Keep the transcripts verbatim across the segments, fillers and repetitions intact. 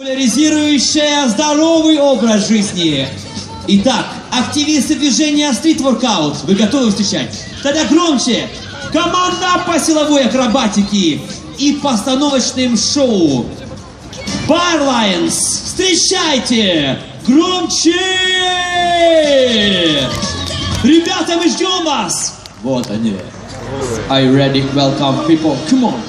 Популяризирующая здоровый образ жизни. Итак, активисты движения Street Workout, вы готовы встречать? Тогда громче! Команда по силовой акробатике и постановочным шоу Bar Lions. Встречайте! Громче! Ребята, мы ждем вас! Вот они. Are you ready? Welcome, people. Come on.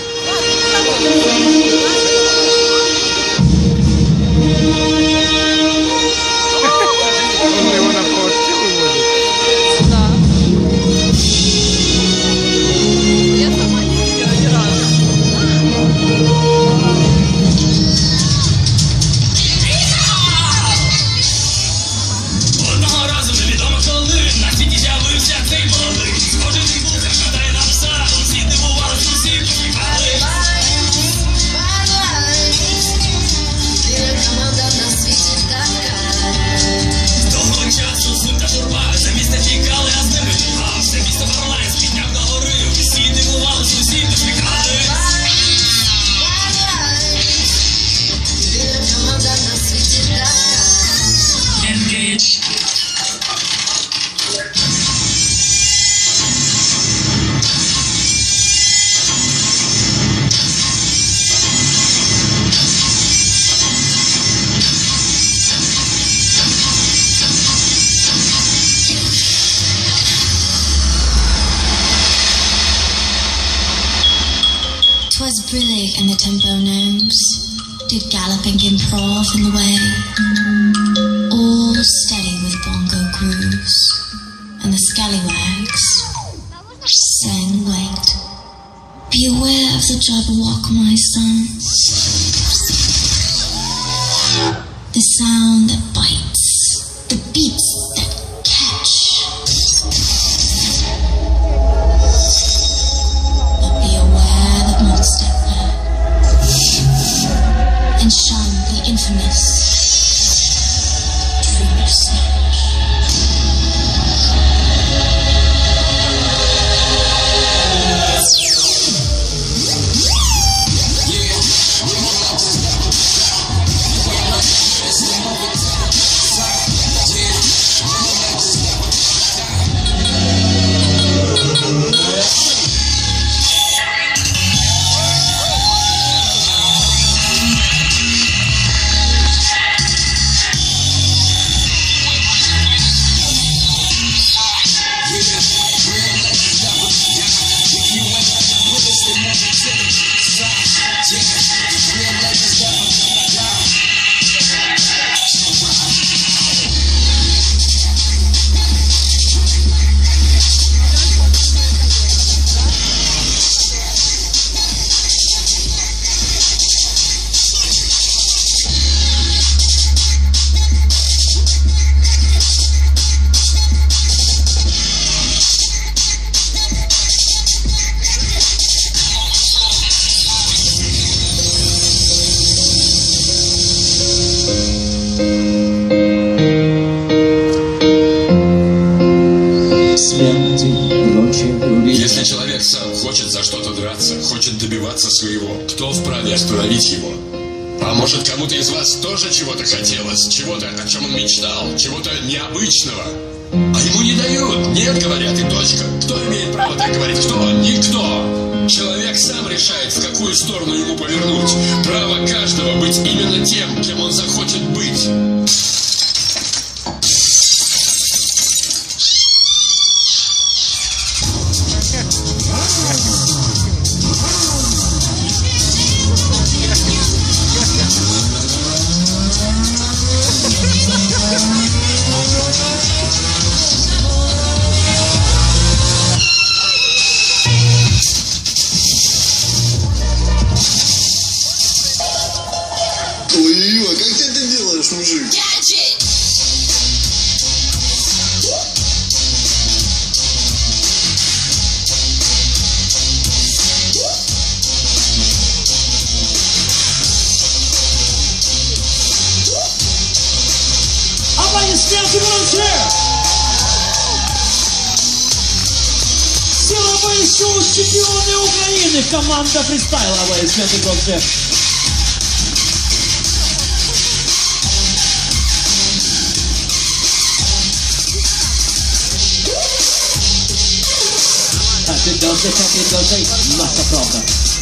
Was brillig and the tempo gnomes did galloping improv in the way, all steady with bongo grooves, and the scallywags sang wait. Be aware of the Jabberwock, my sons, the sound that bites, the beats that catch. And shun the infamous True Snatch. Если человек сам хочет за что-то драться, хочет добиваться своего, кто вправе остановить его? А может, кому-то из вас тоже чего-то хотелось, чего-то, о чем он мечтал, чего-то необычного? А ему не дают, нет, говорят, и точка. Кто имеет право так говорить? Кто? Никто. Человек сам решает, в какую сторону ему повернуть. Право каждого быть именно тем, кем он захочет быть. Ой-ой-ой, как ты это делаешь, мужик? Аплодисменты громче! Силовое шоу чемпионы Украины. Команда фристайла. Аплодисменты громче. нас десятые должны, наша правда.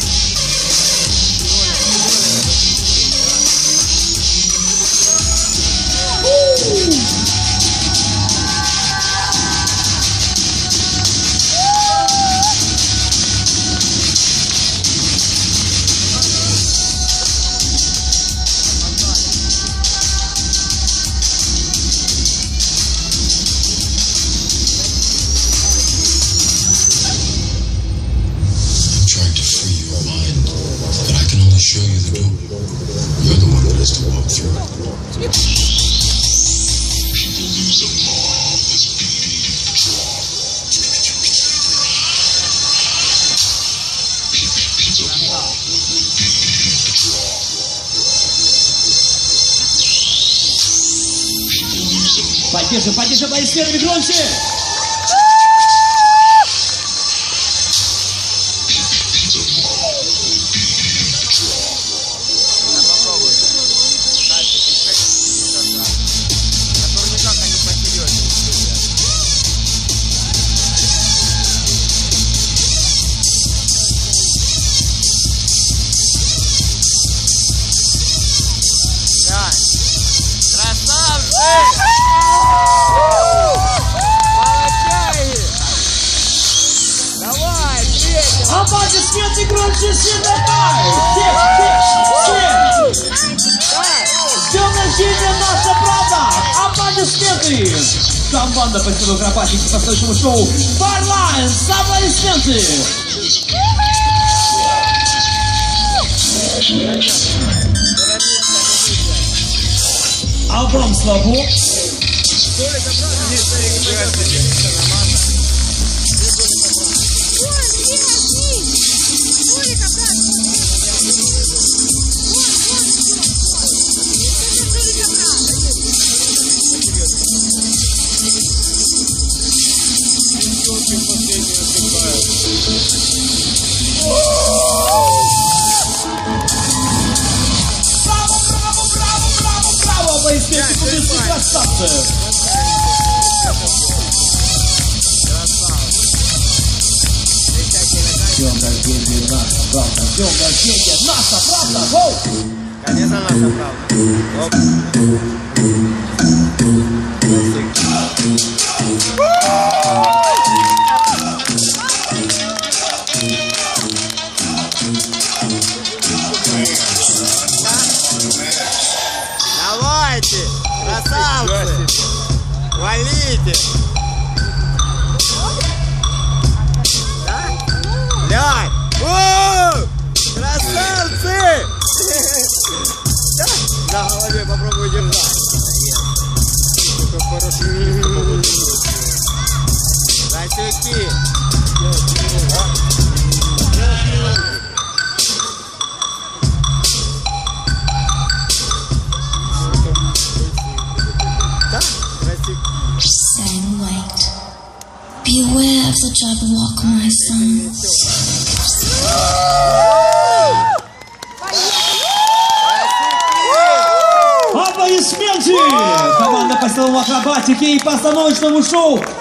Show you the door. You're the one that has to walk through it. People lose a mob this beat draw. People mob beat draw. People lose a mob. Поддержим, поддержим, аплодисментами громче! Аплодисменты громче, все давай! Семь, семь, семь! С днем рождения, наша правда! Аплодисменты! Команда поисковых акробатики по следующему шоу Barlines! Аплодисменты! Албом слабо. Браво, браво, браво, браво, браво! Аплодисменты, публичные красавцы! С днем рождения, наша правда! С днем рождения, наша правда! Воу! Конечно, наша правда. Давайте, красавцы, валите. Да? Глянь. О, красавцы. Да? На голове попробуй держать. Засеки. Saying, wait. Be aware of the Jabberwock, my son. Аплодисменты! Команда по силовой акробатике и постановочному шоу